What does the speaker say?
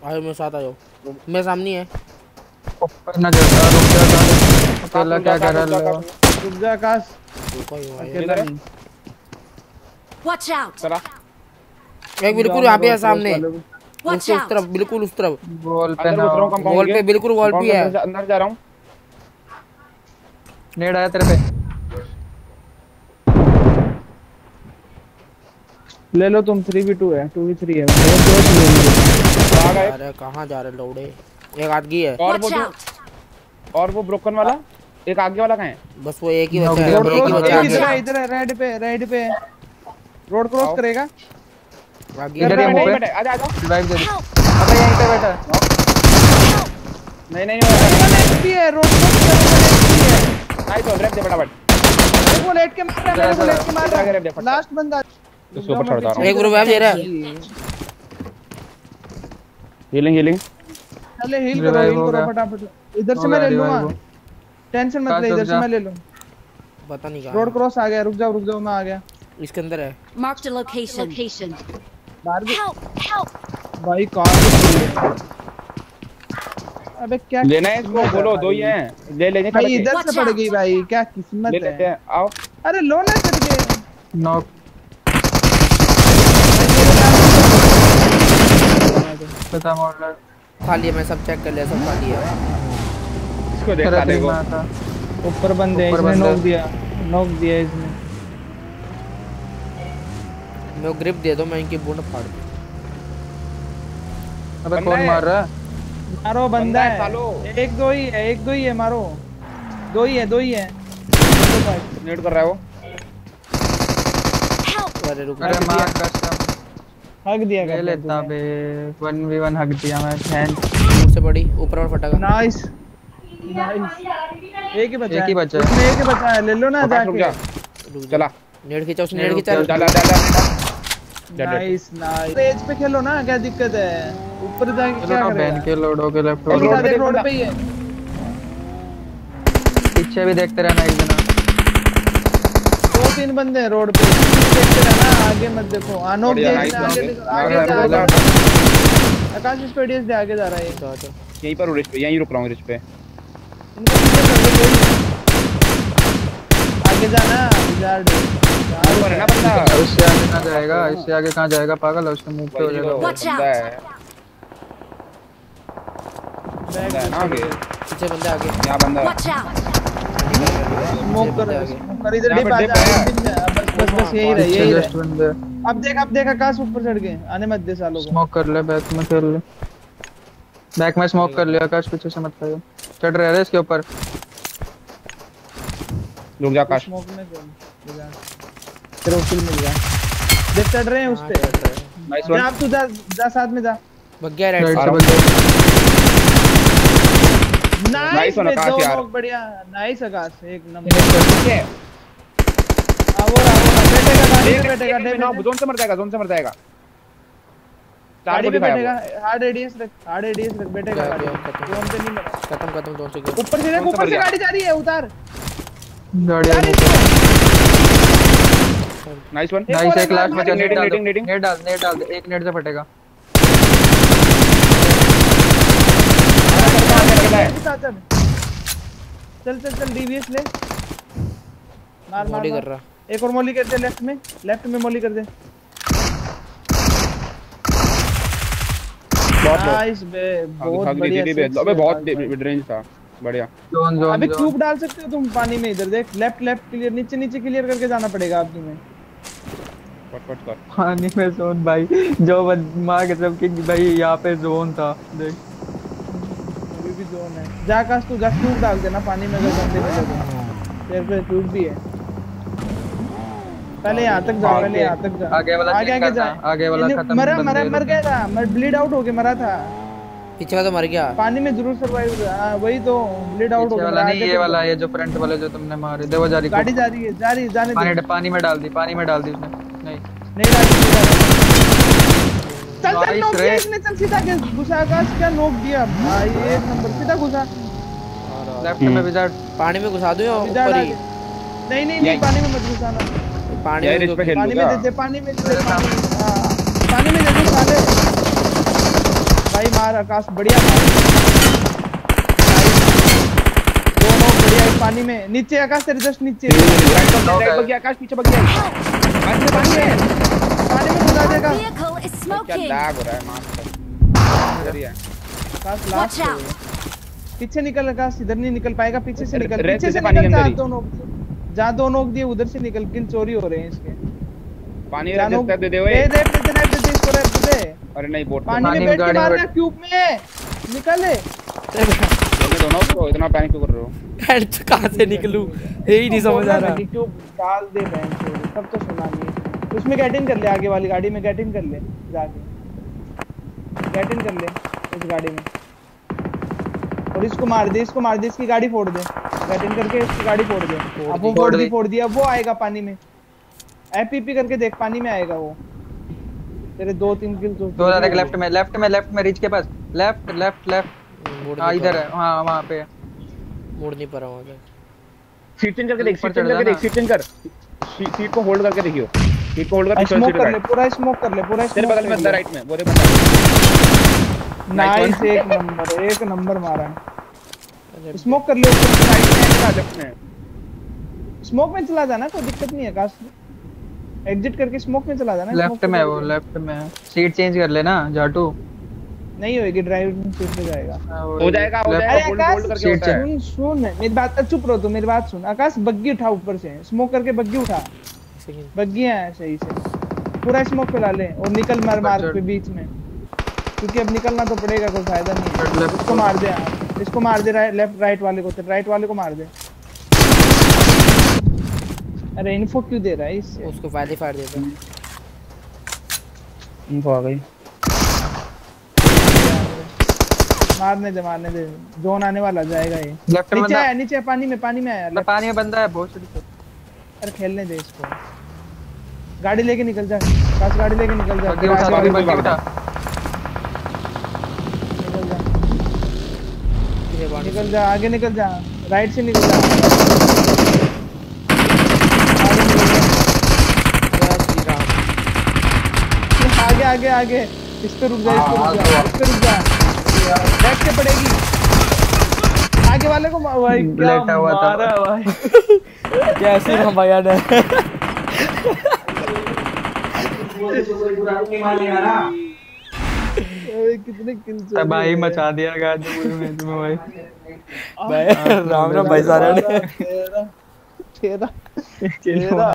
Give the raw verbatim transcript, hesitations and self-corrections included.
आयो मेरे साथ आयो, मेरे सामने है। ऊपर ना जाता, रुक जा जा, अकेला क्या कर रहा है? रुक जा आकाश, अकेला नहीं। Watch out! चला एक बिल्कुल यहाँ पे है सामने, उस तरफ, बिल्कुल उस तरफ। वॉल पे ना, वॉल पे बिल्कुल वॉल पे है। अंदर जा रहा हूँ। नेड आया तेरे पे, ले लो तुम। थ्री वी टू है, टू वी थ्री है। अरे कहाँ जा रहे लौड़े? एक आदमी है। और वो जो और वो ब्रोकन वाला एक आगे वाला कहाँ है? बस वो एक ही बचा है, एक ही बचा है। इधर इधर है, रेड पे, रेड पे रोड क्रॉस करेगा। इधर है, नहीं बैठे, आजा आजा। रिवाइव दे दे। अबे यहीं पे बैठा। नहीं नहीं वो भी है, रोड क्रॉस कर। नाइस वन, रैप दे फटाफट। वो लेट के मार रहा है, वो लेट के मार रहा है। लास्ट बंदा उसके ऊपर चढ़ रहा हूं। एक रिवाइव दे रहा है। Healing healing. चले हील करो, हील करो फटाफट। इधर से मैं ले लूंगा, टेंशन मत ले। इधर से मैं ले लूं। पता नहीं कहां रोड क्रॉस आ गया। रुक जाओ रुक जाओ, मैं आ गया। इसके अंदर है। Marked a location. Location. बाहर भी Help! Help! भाई कहां? अबे क्या लेना है इसको? बोलो दो ही हैं, ले लेंगे। भाई इधर से पड़ गई भाई, क्या किस्मत ले लेते है। हैं, आओ। अरे लो ना करके नॉक पता मोड़ खाली है। मैं सब चेक कर लिया, सब खाली है। इसको देख साले को। ऊपर बंदे, इसने नॉक दिया, नॉक दिया इसने। मैं ग्रिप दे दो, मैं इनकी बूंद फाड़ दूं। अबे कौन मार रहा है? मारो, बंदा है। एक दो ही है, एक दो ही है, मारो। दो ही है, दो ही है। नेट कर रहा है वो। अरे रुक, अरे मार कसम, हक दिया ले लेता बे। वन वी वन हक दिया मैं। फैन से बड़ी ऊपर और फटेगा। Nice nice. एक ही बचा, एक ही बचा है। इसमें एक ही बचा है, ले लो ना जाके। चला नेट खींचा, उसने नेट खींचा। चला चला नाइस नाइस। पेज पे खेलो ना, क्या दिक्कत है? ऊपर जाके क्या करेगा? बैन के लोड हो के लेफ्ट रोड पे, रोड पे ही है। पीछे भी देखते रहना एक जना। दो तीन बंदे हैं रोड पे, देखते रहना, आगे मत देखो। आनोक दे, आगे आगे जा रहा है। आकाश इस पे डीएस दे, आगे जा रहा है। यहीं पर रिच पे, यहीं रुक रहा हूं रिच पे। आगे जाना विजार्ड, ऊपर है ना बंदा। इससे आगे कहां जाएगा? इससे आगे कहां जाएगा? पागल है, उसके मुंह पे हो जाएगा। बंदा है, बंदा है ना आगे। पीछे बंदा आगे, यहां बंदा है। Watch out! स्मोक कर, स्मोक कर। इधर डिप आ जा, बस बस बस यही रहे, यही रहे। अब देख, अब देख आकाश ऊपर चढ़ के, आने मत दे सालों को। स्मोक कर ले, बैक में खेल ले। बैक में स्मोक कर लिया आकाश, पीछे से मत आइयो। चढ़ रहे हैं इसके ऊपर। रुक जा आकाश। स्मोक में चल जा, तेरे को किल मिल गया। देख चढ़ रहे हैं उस पे। Nice one. आप तू जा, जा साथ में जा। भाग गया राइट से से। नाइस वन आकाश यार, बढ़िया। नाइस आकाश, एक नंबर। ठीक है, आओ आओ। बैठेगा गाड़ी पे, बैठेगा ना, जोन से मर जाएगा, जोन से मर जाएगा। गाड़ी पे बैठेगा। हार्ड एडीएस रख, हार्ड एडीएस रख, बैठेगा गाड़ी। जोन पे नहीं मरा। खत्म खत्म जोन से। ऊपर से देख, ऊपर से गाड़ी जा रही है, उतार गाड़ी। Nice one. नाइस। एक लास्ट बचा, नेट डाल, नेटिंग नेट डाल, नेट डाल। एक नेट से फटेगा। चल चल चल, डीवीएस ले। मार मार कर रहा। एक और मोली कर दे, लेफ्ट में, लेफ्ट में मोली कर दे। नाइस बे, बहुत बढ़िया। अबे बहुत मिड रेंज था, बढ़िया। Zone zone. अबे क्यूब डाल सकते हो तुम पानी में। इधर देख, लेफ्ट लेफ्ट क्लियर, नीचे नीचे क्लियर करके जाना पड़ेगा आपकी में। कट कट कर। पानी में जोन भाई, जो मार के सब कि भाई यहाँ पे जोन था। देख अभी भी जोन है। जा आकाश, तू जा, क्यूब डाल देना पानी में, अगर बंदे मिले तो। तेरे पे क्यूब भी है। पहले यहाँ तक जा, पहले यहाँ तक जा। आगे वाला आगे आगे जा। आगे वाला खत्म। मरा मरा मर गया था, मर ब्लीड आउट हो के मरा था। पीछे वाला तो मर गया। पानी में जरूर सर्वाइव हुआ। हां वही तो, ब्लीड आउट हो गया। वाला नहीं, ये वाला, ये जो फ्रंट वाले जो तुमने मारे। देखो जा रही गाड़ी जा रही है, जा रही, जाने दे। पानी में डाल दी, पानी में डाल दी उसने। नहीं नहीं डाली। चल चल, नोक दिया इसने। चल सीधा के घुसा आकाश, क्या नोक दिया भाई, एक नंबर। सीधा घुसा लेफ्ट में विजार्ड। पानी में घुसा दूं या ऊपर ही? नहीं नहीं नहीं, पानी में मत घुसाना। पानी में पे खेल पानी में दे दे, पानी में दे, पानी में दे दे साले भाई। मार आकाश, बढ़िया मार। दोनों बढ़िया इस पानी में। नीचे आकाश तेरे जस्ट नीचे। राइट राइट बगिया आकाश पीछे बगिया। पानी में पानी में पानी में घुसा देगा। Vehicle is क्या smoking. लैग हो रहा है मार बढ़िया। Akash Watch last out. पीछे निकल आकाश, इधर नहीं निकल पाएगा, पीछे से निकल, रेत पीछे से से पानी निकल। के जहाँ अंदर ही। दोनों जहाँ दो नोक दिए उधर से निकल, किल चोरी हो रहे हैं इसके। पानी जानो- रेत दे दे दे ओए। दे दे दे दे दे इसको रेत दे। अरे नहीं बोट पानी पानी में में बैठ के गाड़ी में मारना, बैठ- क्यूब में निकल। ये दोनों को इतना पैनिक क्यों कर रहे हो? हेड तो कहाँ से निकलूं यही नहीं समझ आ रहा। क्यूब डाल दे बहन चोद, सब तो सुना नहीं। उसमें गेट इन कर ले, आगे वाली गाड़ी में गेट इन कर ले जाके, गेट इन कर ले इस गाड़ी में। और इसको मार दे, इसको मार दे, इसकी गाड़ी फोड़ दे, गेट इन करके इसकी गाड़ी फोड़ दे। अब वो फोड़ दी फोड़ दिया, वो आएगा पानी में। एपीपी करके देख, पानी में आएगा वो। तेरे दो तीन किल तो दो ज्यादा लेफ्ट में लेफ्ट में लेफ्ट में रिच के पास लेफ्ट लेफ्ट लेफ्ट मोड़ हाँ नहीं इधर पा है हाँ वहाँ पे रहा- मोड़ नहीं पा रहा हूँ उधर। सीट चेंज करके देख, ऊपर सीट चेंज चढ़ करके देख, जाना। सीट चेंज कर। सी- सीट को होल्ड करके देखियो, सीट को होल्ड करके चल स्मोक सीट कर ले, राइट। पूरा स्मोक कर ले, पूरा तेरे smoke बगल में कर बंदा ले। राइट में, वो रे बंदा। नाइस, एक नंबर, एक नंबर मारा। अरे स्मोक कर ले ऊपर से, राइट में है लेफ्ट में। स्मोक में चला जाना, कोई दिक्कत नहीं है काश। एग्जिट करके स्मोक में चला जाना। smoke लेफ्ट में पे वो चला लेफ्ट में सीट चेंज कर लेना जाटू जाना। नहीं होएगी, ड्राइविंग सीट पे जाएगा। हो जाएगा हो Left- जाएगा, अरे होल्ड आकाश होल्ड करके होता है। सुन सुन मेरी बात, चुप रहो, तू मेरी बात सुन। आकाश बग्गी उठा ऊपर से, स्मोक करके बग्गी उठा। सेकंड बग्गी है सही से, पूरा स्मोक फैला ले और निकल मार मार पे बीच में, क्योंकि अब निकलना तो पड़ेगा, कोई फायदा नहीं Left, है। left. इसको मार दे, हाँ, इसको मार दे, राइट लेफ्ट राइट वाले को, राइट वाले को मार दे। अरे इन्फो क्यों दे रहा है इससे? उसको फायदे फाड़ देता है। इन्फो आ गई। मारने दे मारने दे, जोन आने वाला जाएगा ये। लेफ्ट में नीचे बंदा आया, नीचे पानी में, पानी में आया। मतलब पानी में बंदा है बहुत छोटी सी। अरे खेलने दे इसको, गाड़ी लेके निकल जा, काश गाड़ी लेके निकल जा, बग्गी उठा बग्गी बग्गी उठा निकल जा, कितने बार निकल जा, आगे निकल जा, राइट से निकल जा, आगे आगे आगे, इस पे रुक जा, इस पे रुक जा, इस पे रुक जा, बैठ के पड़ेगी। आगे वाले को मा- भाई क्या लेटा हुआ था। मारा भाई। कैसे हम भैया ने अरे कितने किल तबाही मचा दिया गाजी में तुम्हें भाई। भाई राम राम भाई सारे ने तेरा तेरा तेरा